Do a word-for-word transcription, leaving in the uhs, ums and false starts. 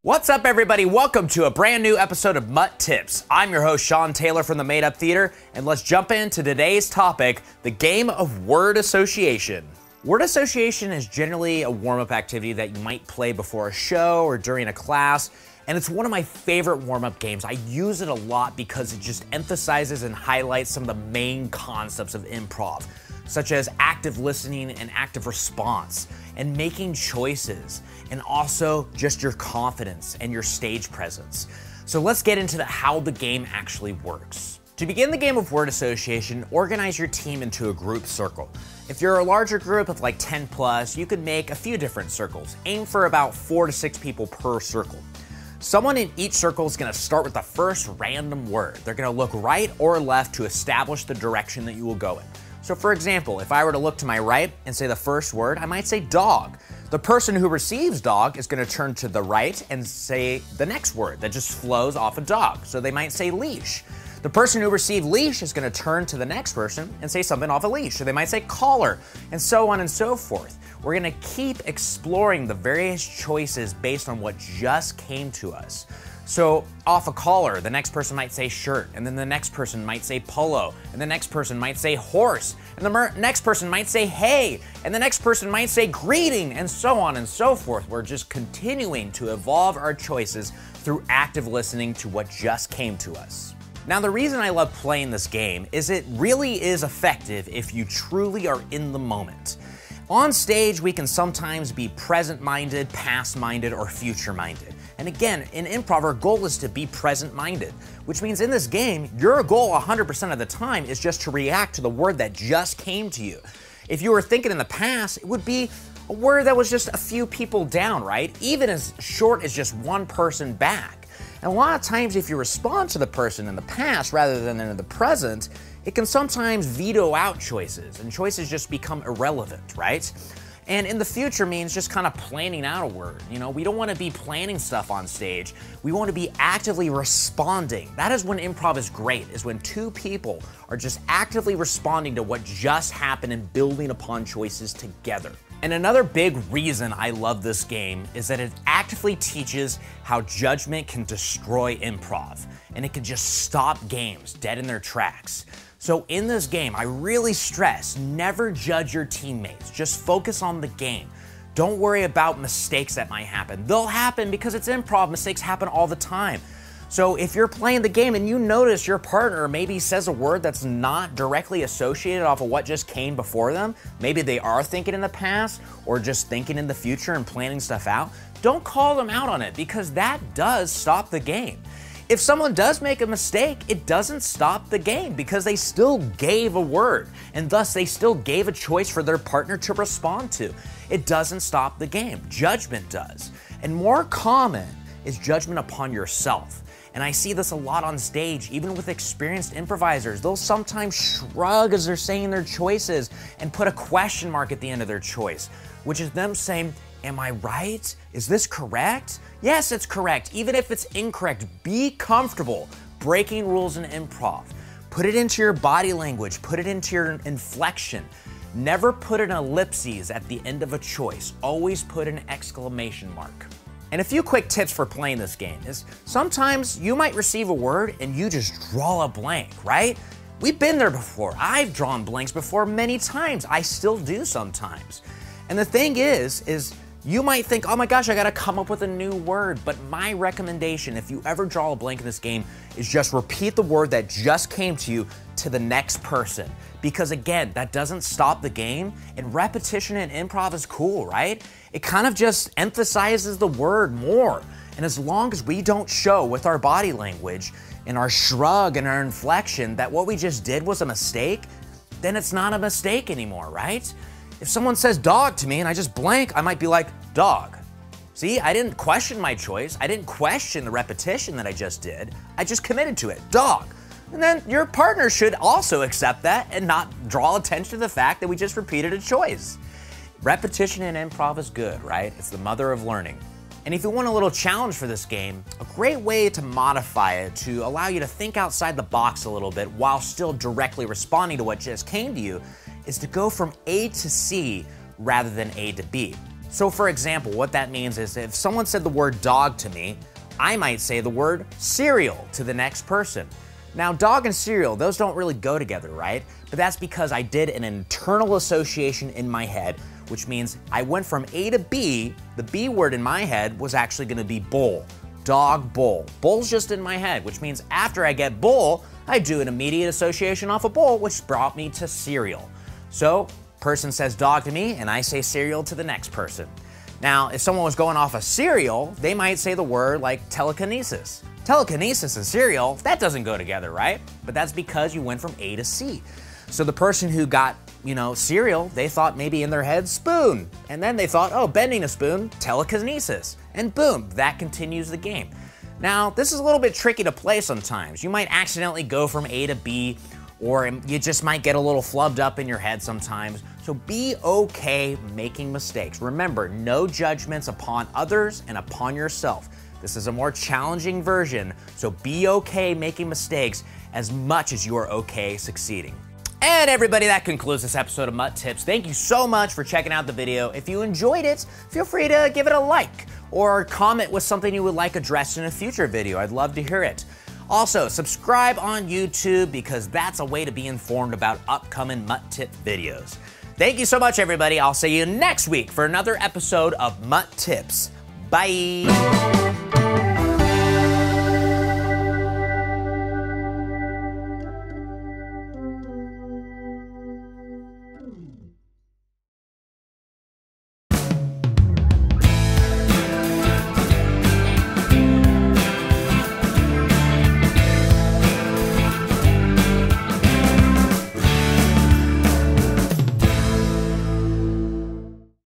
What's up, everybody? Welcome to a brand new episode of M U T Tips. I'm your host, Sean Taylor from the Made Up Theater, and let's jump into today's topic, the game of word association. Word association is generally a warm-up activity that you might play before a show or during a class, and it's one of my favorite warm-up games. I use it a lot because it just emphasizes and highlights some of the main concepts of improv, such as active listening and active response, and making choices, and also just your confidence and your stage presence. So let's get into the, how the game actually works. To begin the game of word association, organize your team into a group circle. If you're a larger group of like ten plus, you could make a few different circles. Aim for about four to six people per circle. Someone in each circle is gonna start with the first random word. They're gonna look right or left to establish the direction that you will go in. So for example, if I were to look to my right and say the first word, I might say dog. The person who receives dog is gonna turn to the right and say the next word that just flows off a dog. So they might say leash. The person who received leash is gonna turn to the next person and say something off a leash. So they might say collar, and so on and so forth. We're gonna keep exploring the various choices based on what just came to us. So off a collar, the next person might say shirt, and then the next person might say polo, and the next person might say horse, and the next person might say hey, and the next person might say greeting, and so on and so forth. We're just continuing to evolve our choices through active listening to what just came to us. Now, the reason I love playing this game is it really is effective if you truly are in the moment. On stage, we can sometimes be present-minded, past-minded, or future-minded. And again, in improv, our goal is to be present-minded, which means in this game, your goal one hundred percent of the time is just to react to the word that just came to you. If you were thinking in the past, it would be a word that was just a few people down, right? Even as short as just one person back. And a lot of times, if you respond to the person in the past rather than in the present, it can sometimes veto out choices, and choices just become irrelevant, right? And in the future means just kind of planning out a word. You know, we don't want to be planning stuff on stage. We want to be actively responding. That is when improv is great, is when two people are just actively responding to what just happened and building upon choices together. And another big reason I love this game is that it actively teaches how judgment can destroy improv, and it can just stop games dead in their tracks. So in this game, I really stress, never judge your teammates. Just focus on the game. Don't worry about mistakes that might happen. They'll happen because it's improv. Mistakes happen all the time. So if you're playing the game and you notice your partner maybe says a word that's not directly associated off of what just came before them, maybe they are thinking in the past or just thinking in the future and planning stuff out, don't call them out on it, because that does stop the game. If someone does make a mistake, it doesn't stop the game because they still gave a word, and thus they still gave a choice for their partner to respond to. It doesn't stop the game. Judgment does. And more common is judgment upon yourself. And I see this a lot on stage, even with experienced improvisers. They'll sometimes shrug as they're saying their choices and put a question mark at the end of their choice, which is them saying, am I right? Is this correct? Yes, it's correct. Even if it's incorrect, be comfortable breaking rules in improv. Put it into your body language, put it into your inflection. Never put an ellipses at the end of a choice. Always put an exclamation mark. And a few quick tips for playing this game is sometimes you might receive a word and you just draw a blank, right? We've been there before. I've drawn blanks before many times. I still do sometimes. And the thing is, is you might think, oh my gosh, I gotta come up with a new word. But my recommendation, if you ever draw a blank in this game, is just repeat the word that just came to you to the next person. Because again, that doesn't stop the game, and repetition in improv is cool, right? It kind of just emphasizes the word more. And as long as we don't show with our body language and our shrug and our inflection that what we just did was a mistake, then it's not a mistake anymore, right? If someone says dog to me and I just blank, I might be like, dog. See, I didn't question my choice. I didn't question the repetition that I just did. I just committed to it, dog. And then your partner should also accept that and not draw attention to the fact that we just repeated a choice. Repetition in improv is good, right? It's the mother of learning. And if you want a little challenge for this game, a great way to modify it to allow you to think outside the box a little bit while still directly responding to what just came to you is to go from A to C rather than A to B. So for example, what that means is if someone said the word dog to me, I might say the word cereal to the next person. Now, dog and cereal, those don't really go together, right? But that's because I did an internal association in my head, which means I went from A to B. The B word in my head was actually gonna be bowl. Dog, bowl. Bowl's just in my head, which means after I get bowl, I do an immediate association off of bowl, which brought me to cereal. So, person says dog to me, and I say cereal to the next person. Now, if someone was going off of cereal, they might say the word like telekinesis. Telekinesis and cereal, that doesn't go together, right? But that's because you went from A to C. So the person who got, you know, cereal, they thought maybe in their head, spoon. And then they thought, oh, bending a spoon, telekinesis. And boom, that continues the game. Now, this is a little bit tricky to play sometimes. You might accidentally go from A to B, or you just might get a little flubbed up in your head sometimes. So be okay making mistakes. Remember, no judgments upon others and upon yourself. This is a more challenging version, so be okay making mistakes as much as you are okay succeeding. And everybody, that concludes this episode of M U T Tips. Thank you so much for checking out the video. If you enjoyed it, feel free to give it a like or comment with something you would like addressed in a future video. I'd love to hear it. Also, subscribe on YouTube because that's a way to be informed about upcoming M U T Tip videos. Thank you so much, everybody. I'll see you next week for another episode of M U T Tips. Bye.